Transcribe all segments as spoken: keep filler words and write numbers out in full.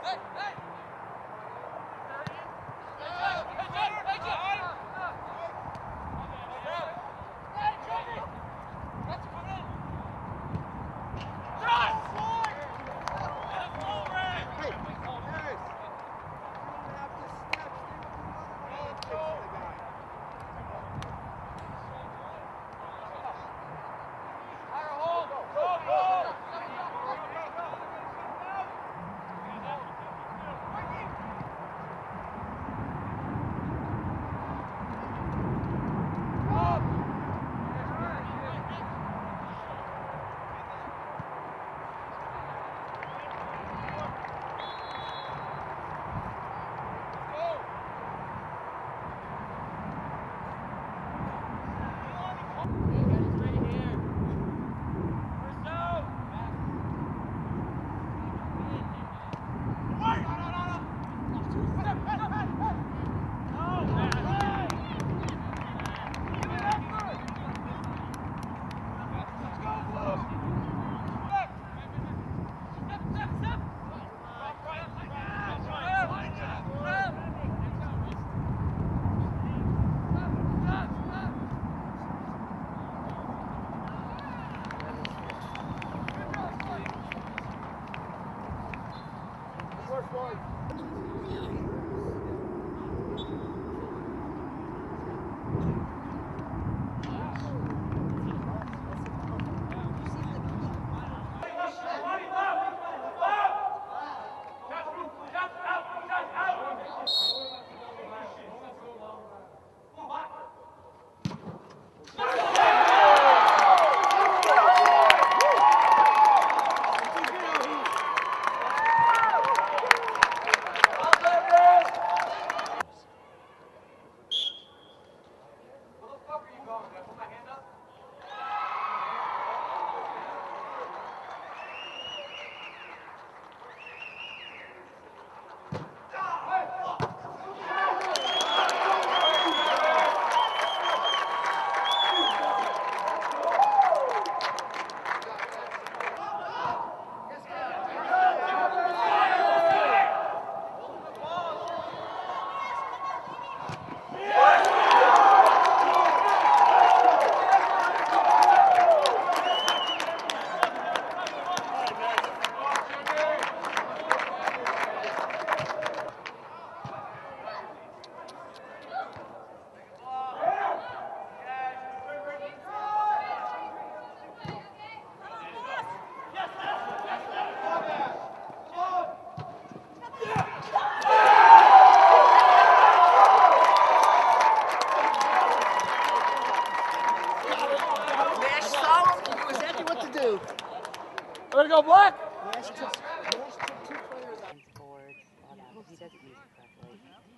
Way to go, Black! Nash took, Nash took two players on his board. Hold on, he doesn't use it correctly.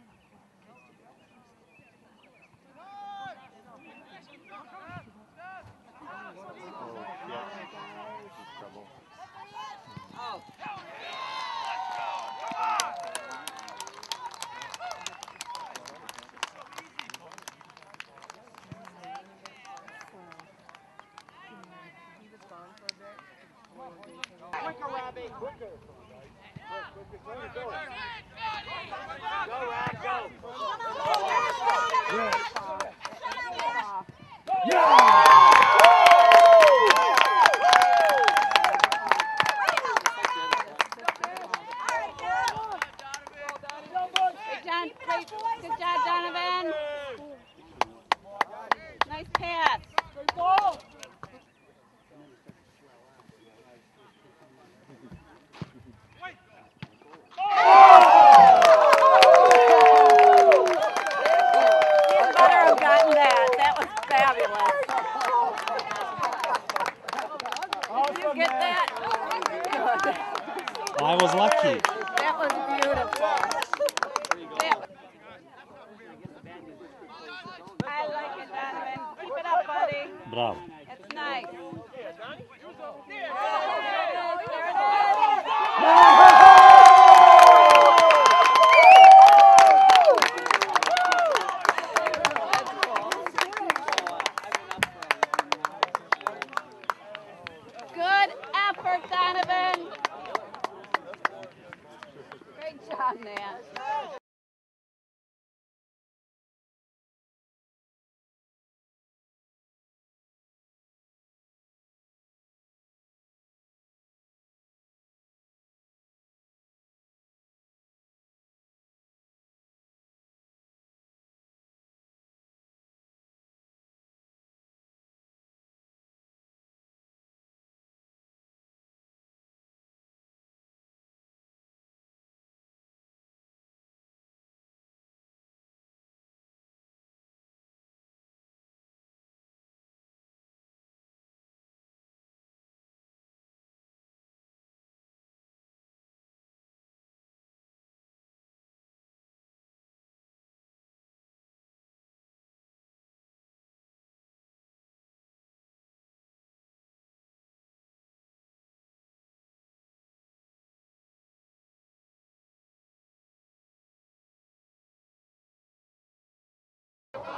Oh. Quicker, Robbie, quicker. Go, Rob, go. Yeah! Good job, good job, Donovan. Nice pass. Good ball! I was lucky. That was beautiful. That, I like it, Donovan. Keep it up, buddy. Bravo. It's nice. Good effort, Donovan.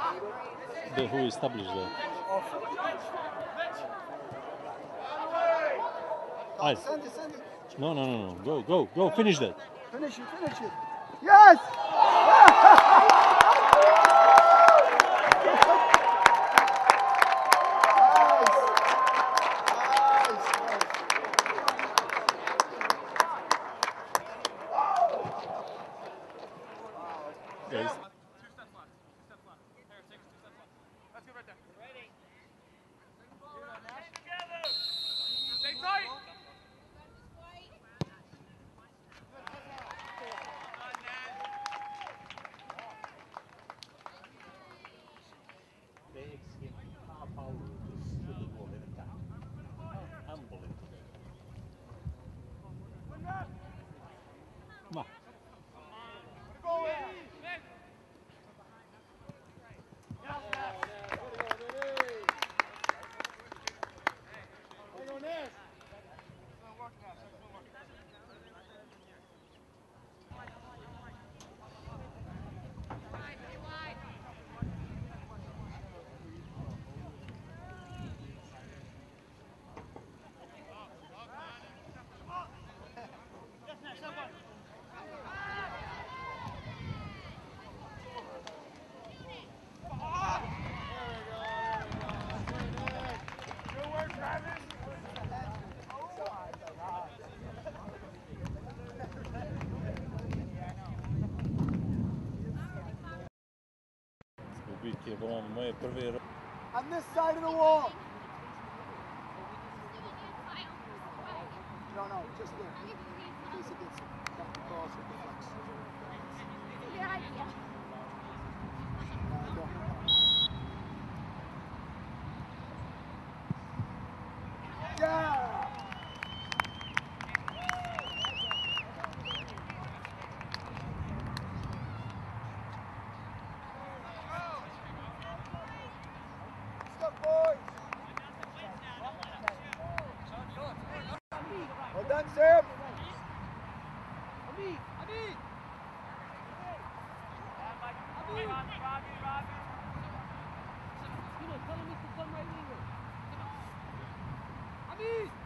The, who established that? Aye. Send it, send it. No, no, no, no. Go, go, go. Finish that. Finish it, finish it. Yes! Guys. Ma. Ubiti je bilo moje prve. On this side of the wall. No, no, just there. In case it gets back across or deflects. Good idea. Uh, go. Yeah! Stop, boys! Well done, Sam! Amin!